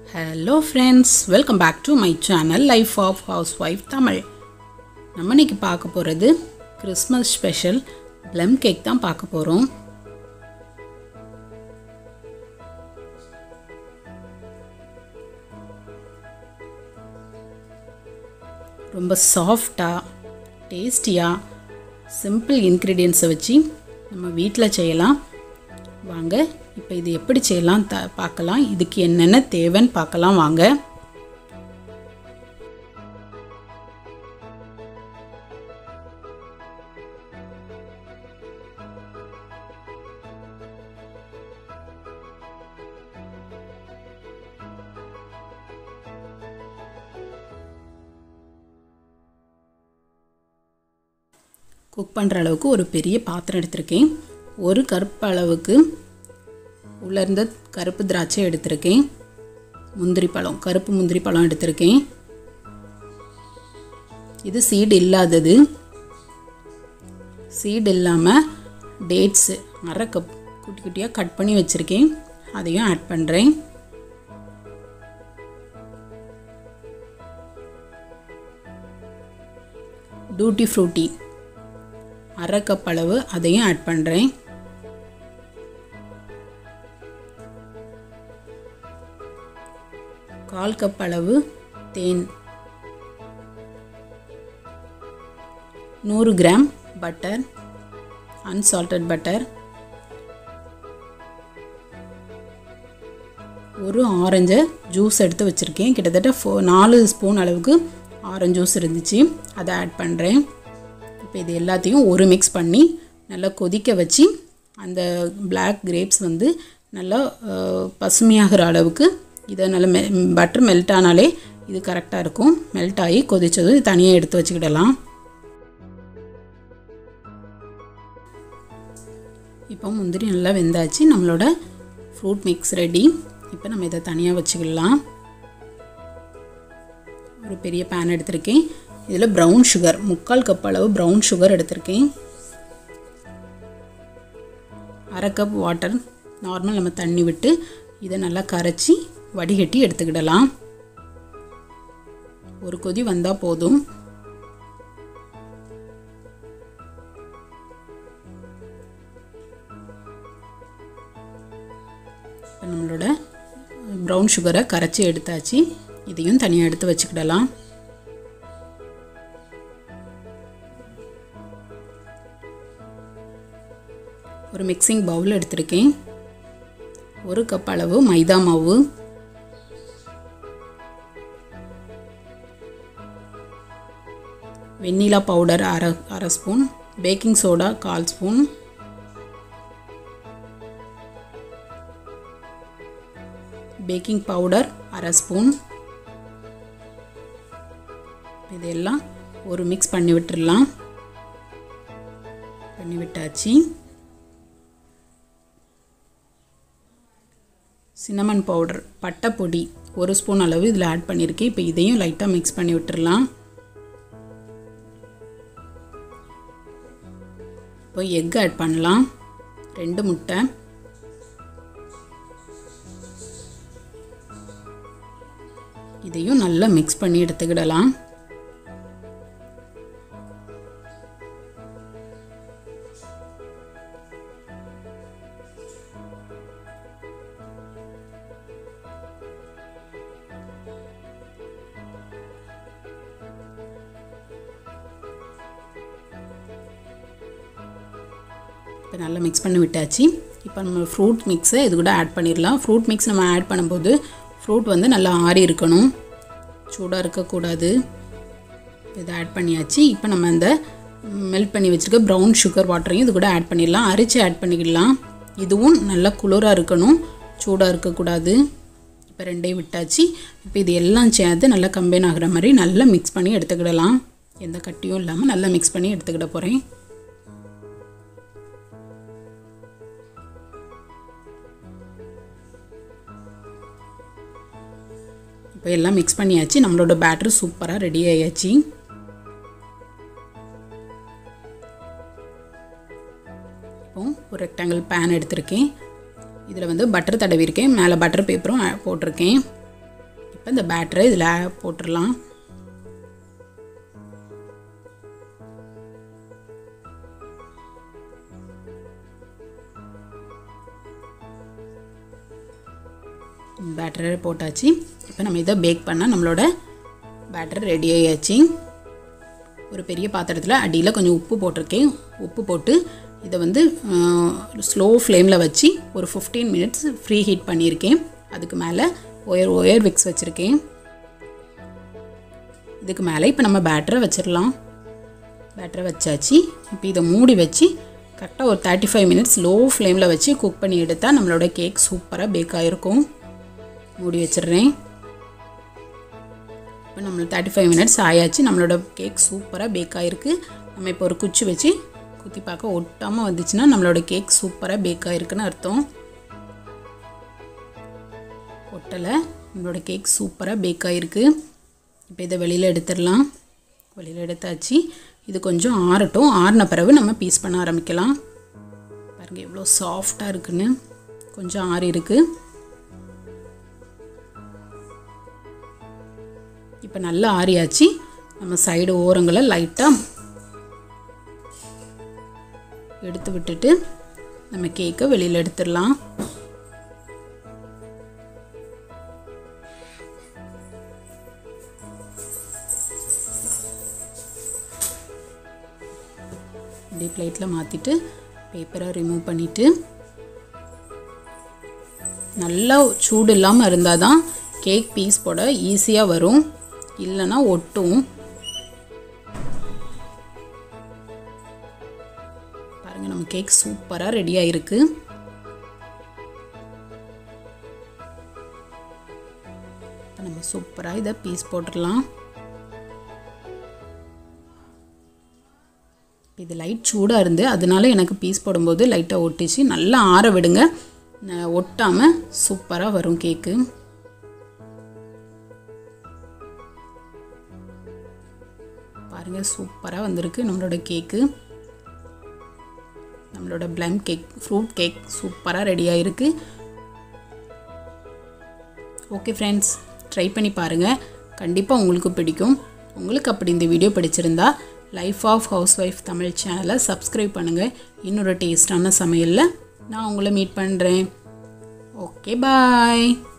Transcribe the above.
Hello friends, welcome back to my channel LifeOfHouseWifeTamil. நம்ம இன்னைக்கு பார்க்க போறது கிறிஸ்மஸ் ஸ்பெஷல் plum cake தான் பார்க்க போறோம். ரொம்ப சாஃப்ட்டா, டேஸ்டியா, சிம்பிள் இன்கிரிடியன்ட்ஸ் வச்சு நம்ம வீட்ல செய்யலாம். வாங்க இப்போ இது எப்படி செய்யலாம் பார்க்கலாம். இதுக்கு என்னென்ன தேவைன்னு பார்க்கலாம் வாங்க. குக் பண்ணுற அளவுக்கு ஒரு பெரிய பாத்திரம் எடுத்திருக்கேன். ஒரு கப் அளவுக்கு உலர்ந்த கருப்பு திராட்சை எடுத்திருக்கேன். முந்திரி பழம், கருப்பு முந்திரி பழம் எடுத்திருக்கேன். இது சீடு இல்லாதது. சீடு இல்லாமல் டேட்ஸு அரை கப் குட்டி குட்டியாக கட் பண்ணி வச்சுருக்கேன். அதையும் ஆட் பண்ணுறேன். டூட்டி ஃப்ரூட்டி அரை கப் அளவு அதையும் ஆட் பண்ணுறேன். கால் கப் அளவு தேன், 100 கிராம் பட்டர், அன்சால்டட் பட்டர், ஒரு ஆரஞ்சு ஜூஸ் எடுத்து வச்சுருக்கேன். கிட்டத்தட்ட 4 ஸ்பூன் அளவுக்கு ஆரஞ்சு ஜூஸ் இருந்துச்சு, அதை ஆட் பண்ணுறேன். இப்போ இது எல்லாத்தையும் ஒரு மிக்ஸ் பண்ணி நல்லா கொதிக்க வச்சு அந்த பிளாக் கிரேப்ஸ் வந்து நல்லா பசுமையாகிற அளவுக்கு இதை நல்லா பட்டர் மெல்ட் ஆனாலே இது கரெக்டாக இருக்கும். மெல்ட் ஆகி கொதித்ததும் தனியாக எடுத்து வச்சுக்கிடலாம். இப்போ முந்திரி நல்லா வெந்தாச்சு. நம்மளோட ஃப்ரூட் மிக்ஸ் ரெடி. இப்போ நம்ம இதை தனியாக வச்சுக்கலாம். ஒரு பெரிய பேன் எடுத்திருக்கேன். இதில் ப்ரௌன் சுகர், 3/4 கப் அளவு ப்ரௌன் சுகர் எடுத்திருக்கேன். அரை கப் வாட்டர், நார்மல் நம்ம தண்ணி விட்டு இதை நல்லா கரைச்சி வடிகட்டி எடுத்துக்கிடலாம். ஒரு கொதி வந்தால் போதும். இப்போ நம்மளோட ப்ரௌன் சுகரை கரைச்சி எடுத்தாச்சு. இதையும் தனியாக எடுத்து வச்சுக்கிடலாம். ஒரு மிக்சிங் பவுல் எடுத்திருக்கேன். 1 கப் அளவு மைதா மாவு, வெண்ணிலா பவுடர் அரை spoon, baking soda 1/4 spoon, baking powder அரை ஸ்பூன். இதெல்லாம் ஒரு மிக்ஸ் பண்ணி விட்டுடலாம். பண்ணி விட்டாச்சு. சின்னமன் பவுடர், பட்டை பொடி 1 ஸ்பூன் அளவு இதில் ஆட் பண்ணியிருக்கேன். இப்போ இதையும் லைட்டாக மிக்ஸ் பண்ணி விட்டுடலாம். இப்போ எக் ஆட் பண்ணலாம். 2 முட்டை, இதையும் நல்லா மிக்ஸ் பண்ணி எடுத்துக்கிடலாம். இப்போ நல்லா மிக்ஸ் பண்ணி விட்டாச்சு. இப்போ நம்ம ஃப்ரூட் மிக்ஸை இது கூட ஆட் பண்ணிடலாம். ஃப்ரூட் மிக்ஸ் நம்ம ஆட் பண்ணும்போது ஃப்ரூட் வந்து நல்லா ஆறி இருக்கணும், சூடாக இருக்கக்கூடாது. இதை ஆட் பண்ணியாச்சு. இப்போ நம்ம அந்த மெல்ட் பண்ணி வச்சுருக்க ப்ரௌன் சுகர் வாட்டரையும் இது கூட ஆட் பண்ணிடலாம். அரிச்சு ஆட் பண்ணிக்கலாம். இதுவும் நல்லா குளிராக இருக்கணும், சூடாக இருக்கக்கூடாது. இப்போ ரெண்டையும் விட்டாச்சு. இப்போ இது எல்லாம் சேர்த்து நல்லா கம்பைன் ஆகிற மாதிரி நல்லா மிக்ஸ் பண்ணி எடுத்துக்கிடலாம். எந்த கட்டியும் இல்லாமல் நல்லா மிக்ஸ் பண்ணி எடுத்துக்கிட போகிறேன். இப்போ எல்லாம் மிக்ஸ் பண்ணியாச்சு. நம்மளோட பேட்டர் சூப்பராக ரெடி ஆயாச்சு. இப்போ ஒரு ரெக்டாங்கிள் பேன் எடுத்திருக்கேன். இதில் வந்து பட்டர் தடவிருக்கேன். மேலே பட்டர் பேப்பரும் போட்டிருக்கேன். இப்போ இந்த பேட்டரை இதில் போட்டுடலாம். பேட்டரை போட்டாச்சு. இப்போ நம்ம இதை பேக் பண்ணால் நம்மளோட பேட்டர் ரெடி ஆயாச்சு. ஒரு பெரிய பாத்திரத்தில் அடியில் கொஞ்சம் உப்பு போட்டிருக்கேன். உப்பு போட்டு இதை வந்து ஸ்லோ ஃப்ளேமில் வச்சு ஒரு 15 மினிட்ஸ் ஃப்ரீ ஹீட் பண்ணியிருக்கேன். அதுக்கு மேலே ஒயர் விக்ஸ் வச்சுருக்கேன். இதுக்கு மேலே இப்போ நம்ம பேட்டரை வச்சிடலாம். பேட்டரை வச்சாச்சு. இப்போ இதை மூடி வச்சு கரெக்டாக ஒரு 35 மினிட்ஸ் லோ ஃப்ளேமில் வச்சு குக் பண்ணி எடுத்தால் நம்மளோட கேக் சூப்பராக பேக் ஆகிருக்கும். மூடி வச்சிடுறேன். இப்போ நம்மளுக்கு 35 மினிட்ஸ் ஆயாச்சு. நம்மளோட கேக் சூப்பராக பேக் ஆகிருக்கு. நம்ம இப்போ ஒரு குச்சி வச்சு குத்தி பார்க்க ஒட்டாமல் வந்துச்சுன்னா நம்மளோட கேக் சூப்பராக பேக் ஆகிருக்குன்னு அர்த்தம். ஒட்டலை, நம்மளோட கேக் சூப்பராக பேக் ஆகிருக்கு. இப்போ இதை வெளியில் எடுத்துடலாம். வெளியில் எடுத்தாச்சு. இது கொஞ்சம் ஆறட்டும். ஆறின பிறகு நம்ம பீஸ் பண்ண ஆரம்பிக்கலாம். பாருங்கள் எவ்வளோ சாஃப்டாக இருக்குன்னு. கொஞ்சம் ஆறி இருக்குது. இப்போ நல்லா ஆறியாச்சு. நம்ம சைடு ஓரங்களை லைட்டாக எடுத்து விட்டுட்டு நம்ம கேக்கை வெளியில் எடுத்துடலாம். இப்படி பிளேட்டில் மாற்றிட்டு பேப்பரை ரிமூவ் பண்ணிவிட்டு நல்லா சூடு இல்லாமல் இருந்தால் தான் கேக் பீஸ் போட ஈஸியாக வரும். இல்லைன்னா ஒட்டும். பாருங்கள் நம்ம கேக் சூப்பராக ரெடியாக இருக்குது. இப்போ நம்ம சூப்பராக இதை பீஸ் போட்டுடலாம். இது லைட் சூடாக இருந்து அதனால எனக்கு பீஸ் போடும்போது லைட்டாக ஒட்டிச்சு. நல்லா ஆற விடுங்க, ஒட்டாமல் சூப்பராக வரும் கேக்கு. பாருங்கள் சூப்பராக வந்திருக்கு நம்மளோட கேக்கு. நம்மளோட ப்ளம் கேக், ஃப்ரூட் கேக் சூப்பராக ரெடியாக இருக்குது. ஓகே ஃப்ரெண்ட்ஸ், ட்ரை பண்ணி பாருங்கள். கண்டிப்பாக உங்களுக்கு பிடிக்கும். உங்களுக்கு அப்படி இந்த வீடியோ பிடிச்சிருந்தா life of house wife Tamil சேனலை சப்ஸ்கிரைப் பண்ணுங்கள். இன்னொரு டேஸ்டான சமையலில் நான் உங்களை மீட் பண்ணுறேன். ஓகே பாய்.